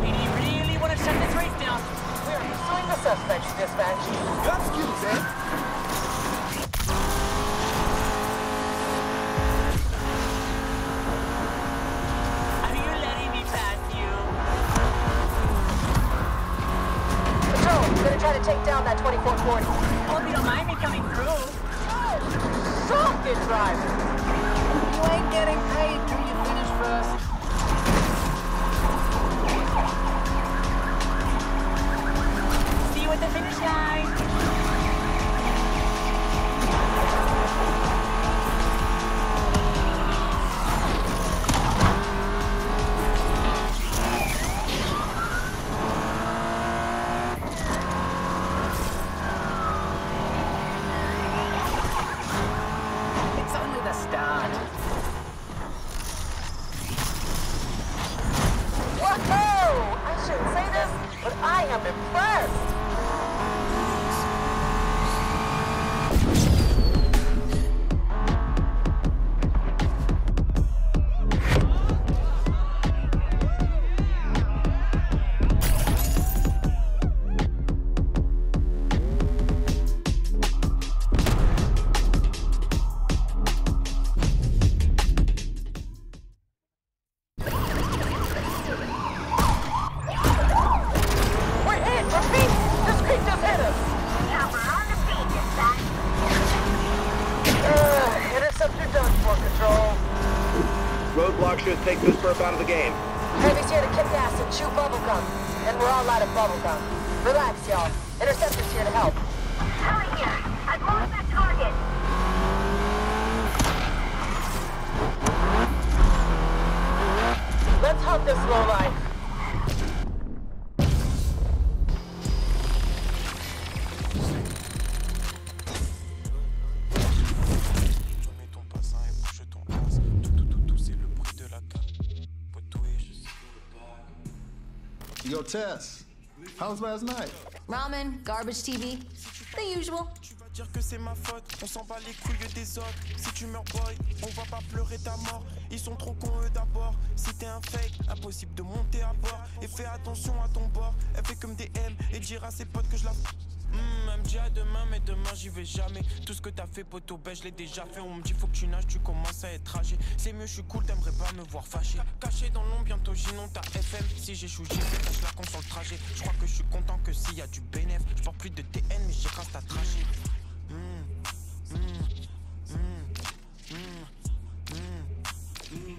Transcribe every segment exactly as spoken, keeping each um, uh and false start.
P D really want to shut this race down. We are pursuing the suspects, dispatch. Your excuse, eh? Are you letting me pass you? Patrol, we're gonna try to take down that twenty-four forty. Hope you don't mind me coming through. Stop it, driver. You ain't getting paid till you finish first. See you at the finish line. It's only the start. Whoa! I shouldn't say this, but I am impressed. We're hit! Repeat! This creep just hit us! Chopper on the feet, dispatch. Uh, interceptor done for, Control. Roadblock should take this perp out of the game. Heavy's here to kick ass and chew bubblegum. And we're all out of bubblegum. Relax, y'all. Interceptor's here to help. Hurry here. I've lost that target. Let's hunt this lowlife. Tu mets ton bassin et bouge ton as. Tout, tout, tout, tout, c'est le bruit de la carte. Poteau et je sais. Yo, Tess, how was last night? Ramen, garbage T V, the usual. Tu vas dire que c'est ma faute, on s'en bat les couilles des autres. Si tu meurs boy, on va pas pleurer ta mort. Ils sont trop cons eux d'abord. Si t'es un fake, impossible de monter à bord. Et fais attention à ton bord. Elle fait comme des M et dire à ses potes que je la. Hmm, elle me dit à demain, mais demain j'y vais jamais. Tout ce que t'as fait, poteau, ben je l'ai déjà fait. On me dit faut que tu nages, tu commences à être âgé. C'est mieux, je suis cool, t'aimerais pas me voir fâché. Caché dans l'ombre, bientôt j'inonde ta F M. Si j'échoue, j'y vais, cache la con sur le trajet. Je crois que je suis content que s'il y a du bénéf. Je porte plus de T N, mais j'écrase ta trachée. Hmm, hmm, hmm, hmm, hmm, hmm.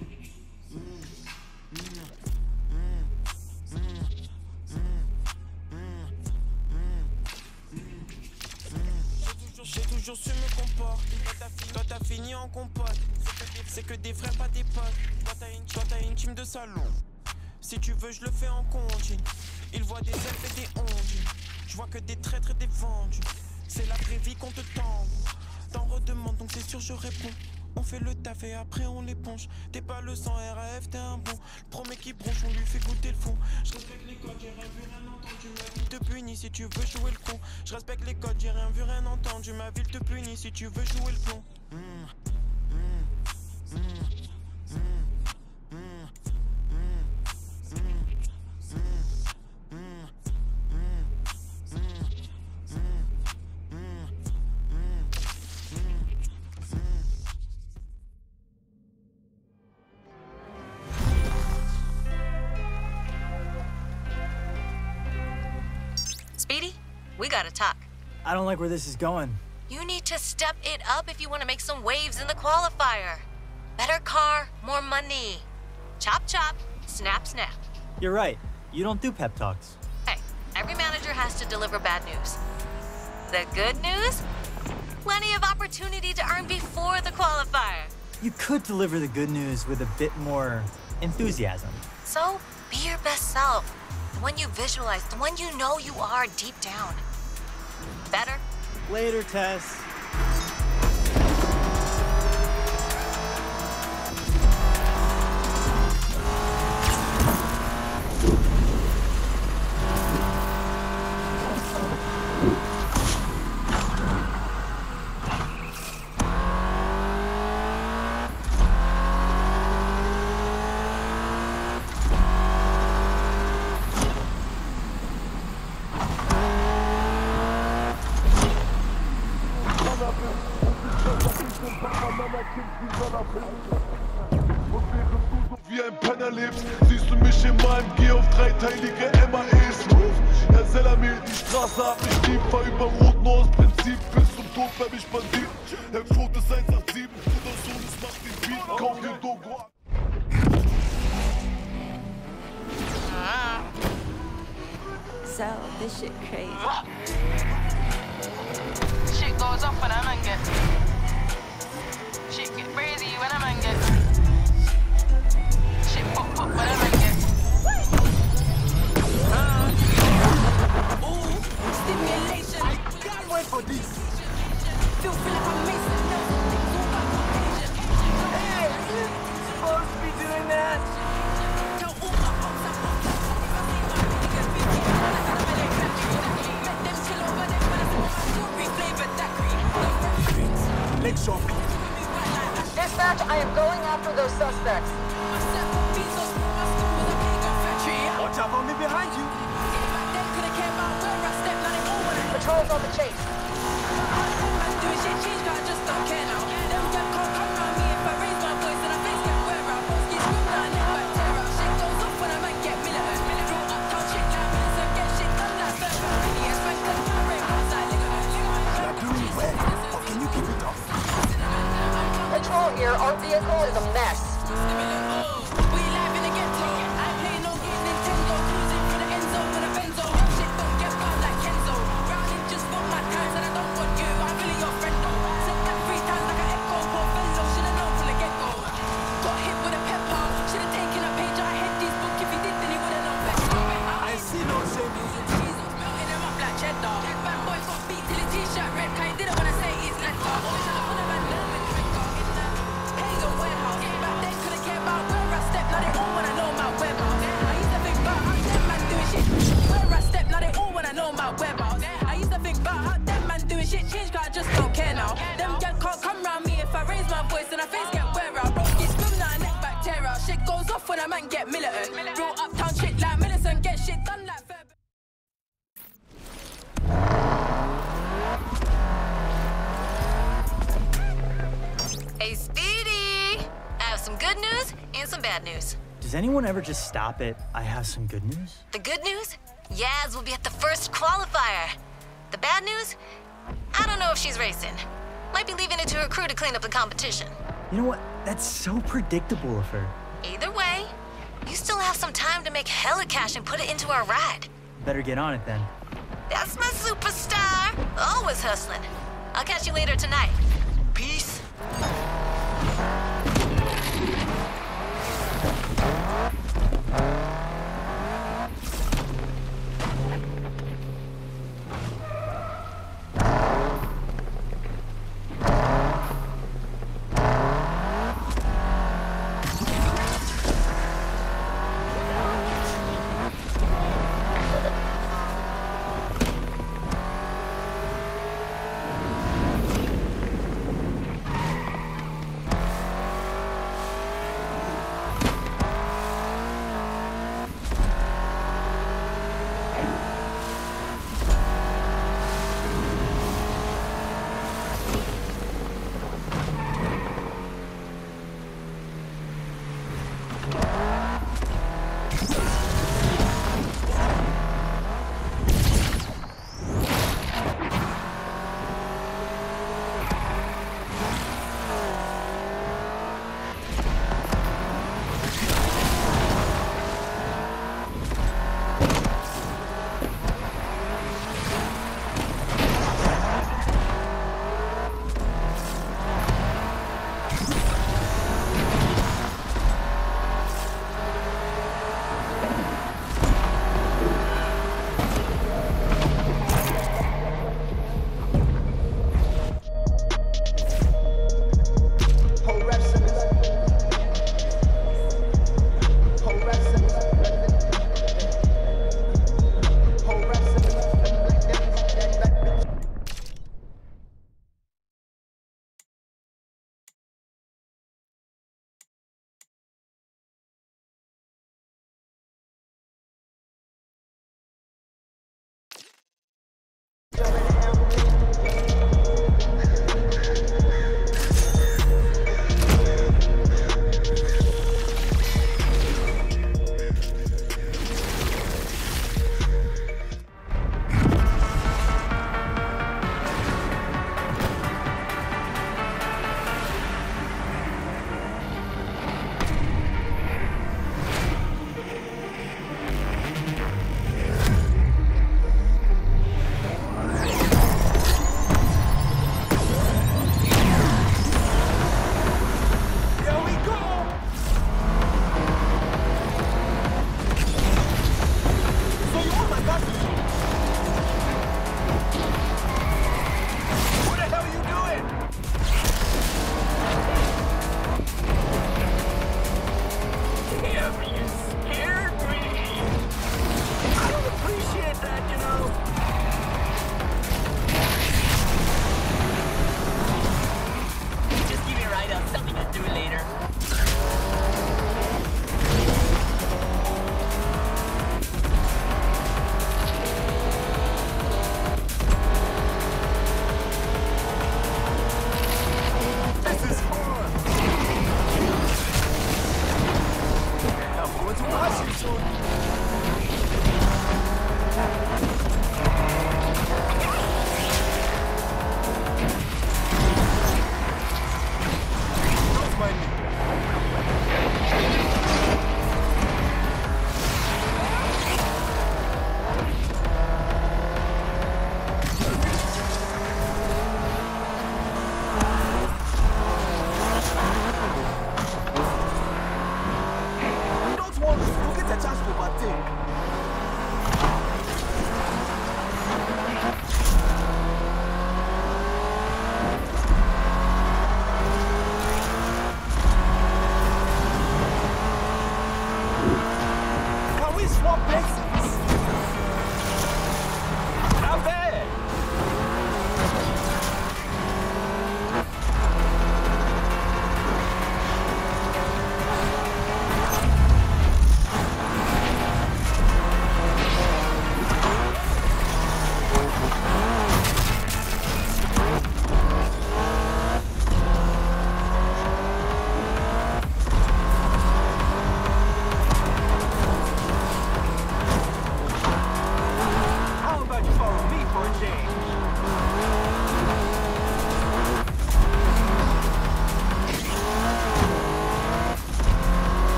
J'ai toujours su me comporter. Toi t'as fini en compote. C'est que des frères, pas des potes. Toi t'as une, toi, t'as une team de salon. Si tu veux, je le fais en continu. Ils voient des elfes et des ondus. Je vois que des traîtres et des vendus. C'est la vraie vie qu'on te tend. T'en redemandes, donc c'est sûr je réponds. On fait le taf et après on l'éponge. T'es pas le sang R A F, t'es un bon. Le premier qui bronche, on lui fait goûter le fond. Je respecte les codes, j'ai rien vu, rien entendu. Ma ville te punit si tu veux jouer le con. Je respecte les codes, j'ai rien vu, rien entendu. Ma ville te punit si tu veux jouer le plomb. Mmh, mmh, mmh, mmh, mmh, Speedy, we gotta talk. I don't like where this is going. You need to step it up if you want to make some waves in the qualifier. Better car, more money. Chop chop, snap snap. You're right. You don't do pep talks. Hey, every manager has to deliver bad news. The good news? Plenty of opportunity to earn before the qualifier. You could deliver the good news with a bit more enthusiasm. So, be your best self. The one you visualize, the one you know you are deep down. Better? Later, Tess. erlebst, siehst du mich in meinem G auf dreiteilige M A Es. Herr Selamil, die Straße hat mich lieb, fahr über Rot nur aus Prinzip, bis zum Tod bleib ich Bandit. Herr Foto ist eins acht sieben, Bruder Sohn ist nach dem Beat, kauf den Dogo. So, this shit crazy. Shit goes off when I man get. Shit get crazy when I man get. Shit pop pop when I man get. Uh. Ooh, stimulation. I can't wait for this. Feel feel like I'm Mason. Hey, you supposed to be doing that? Dispatch, I am going after those suspects. Watch out for me behind you. Patrol's on the chase. Patrol here, our vehicle is a mess. Hey, Speedy! I have some good news and some bad news. Does anyone ever just stop it? I have some good news. The good news? Yaz will be at the first qualifier. The bad news? I don't know if she's racing. Might be leaving it to her crew to clean up the competition. You know what? That's so predictable of her. Either way, you still have some time to make hella cash and put it into our ride. Better get on it then. That's my superstar. Always hustling. I'll catch you later tonight.